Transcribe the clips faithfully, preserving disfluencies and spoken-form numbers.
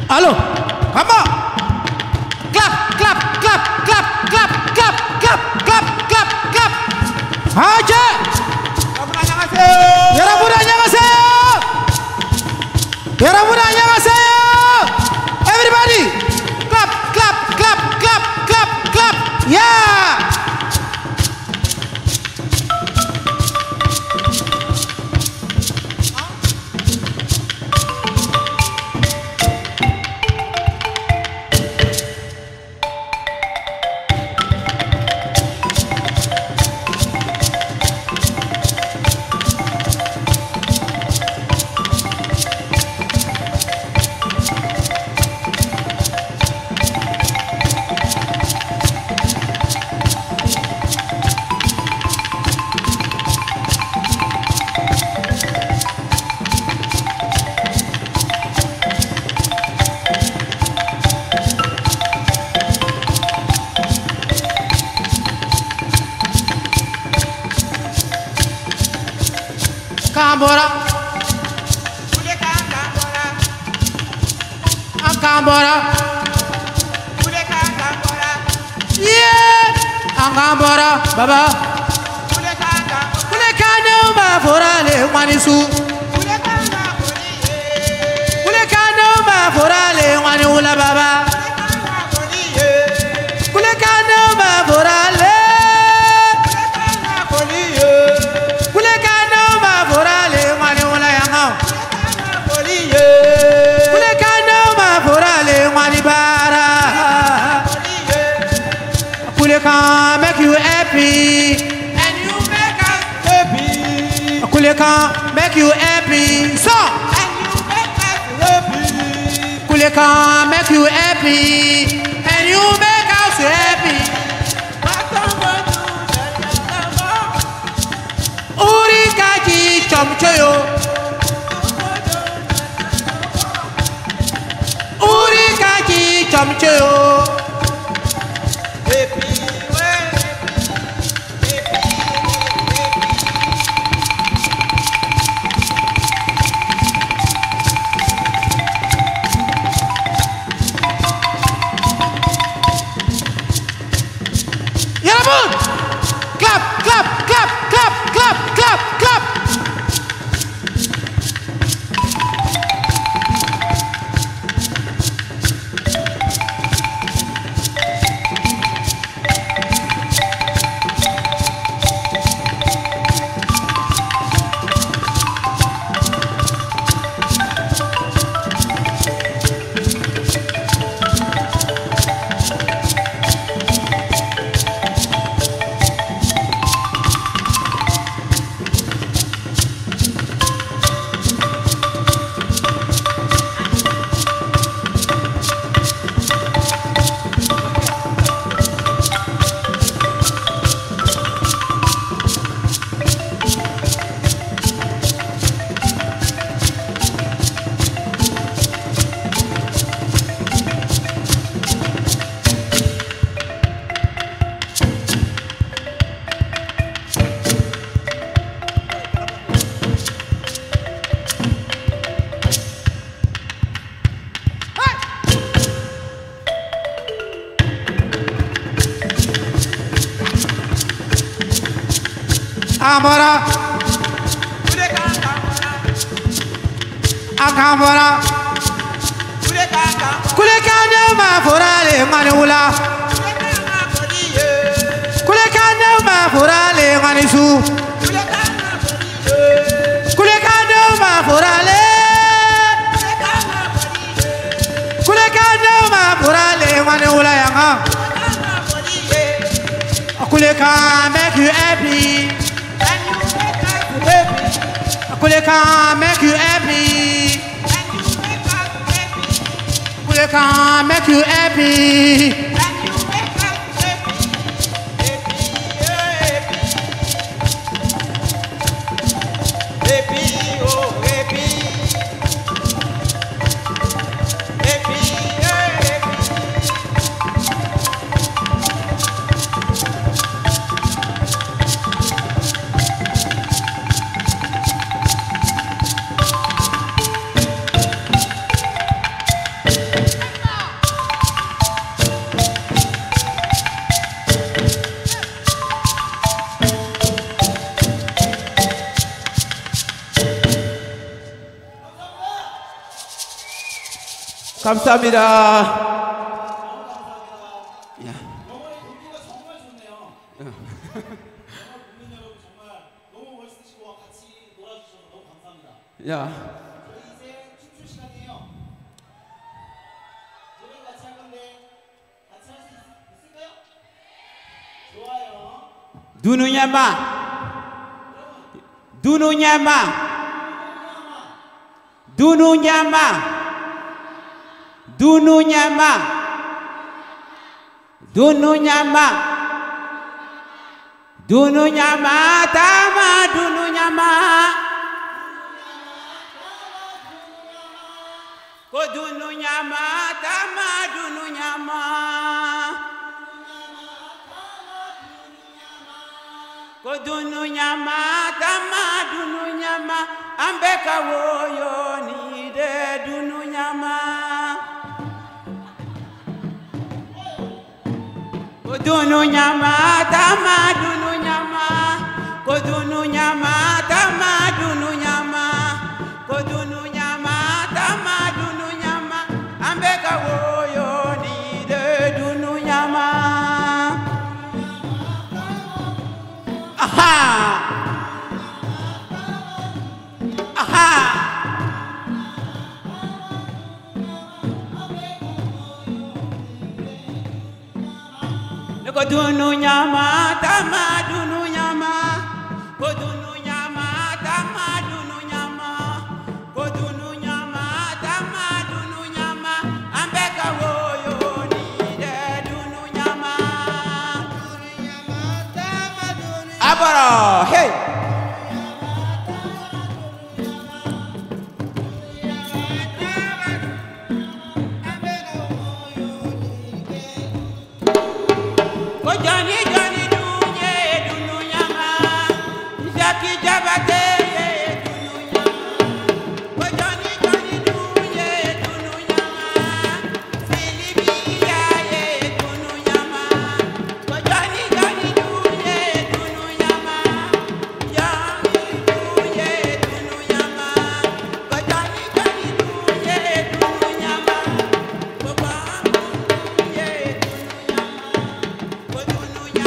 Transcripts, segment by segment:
Allô, come on. Clap, clap, clap, clap, clap, clap, clap, clap, clap, clap. Aja. 여러분 안녕하세요. 여러분 안녕하세요. Everybody, clap, clap, clap, clap, clap, clap. Yeah. Kambora, Kambora, yeah, Kambora, Baba, Kule kano ma forale manisu, Kule kano ma forale mani ula Baba, Kule kano ma forale. Can make you happy, and you make us happy. Kule can make you happy, so and you make us happy. Kule can make you happy, and you make us happy. Uri kaji chomchoyo, Uri kaji chomchoyo. Clap, clap, clap, clap, clap, clap, clap. Kambora, Kambora, Kule kano ma forale mani ula, Kule kano ma forale mani su, Kule kano ma forale, Kule kano ma forale mani ula yanga, Kule can make you happy. Kule can make you happy. Kule can make you happy. 감사합니다. 야. 영어의 공기가 정말 좋네요. 국민 여러분 정말 너무 멋있으시고 같이 놀아주셔서 너무 감사합니다. 야. 저희 이제 춤출 시간이에요. 노래 같이 할 건데 같이 할 수 있을까요? 좋아요. 누누냐마 누누냐마 누누냐마 누누냐마 누누냐마 누누냐마 다마 누누냐마 고 누누냐마 다마 누누냐마 Kodununyama tama dununyama ambeka woyo ni de dununyama Kodununyama tama dununyama Kodununyama tama dununyama Kodununyama tama dununyama ambeka woyo ni de dununyama Aha! Aha! Ko dunu nyama tama dunu nyama ko dunu nyama tama dunu nyama ko dunu nyama tama dunu nyama ambeka woyo ni de dunu nyama Abara, hey! Ko Johnny Johnny dunye dunu nyama, Jackie Jabate ye dunu nyama. Ko Johnny Johnny dunye dunu nyama, Silibia ye dunu nyama. Ko Johnny Johnny dunye dunu nyama, Johnny dunye dunu nyama. Ko Johnny Johnny dunye dunu nyama, Ko Bambu dunye dunu nyama. Ko dunu nyama.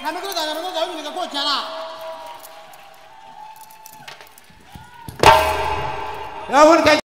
还没给大家那个奥运那个给我剪了。 然后你看。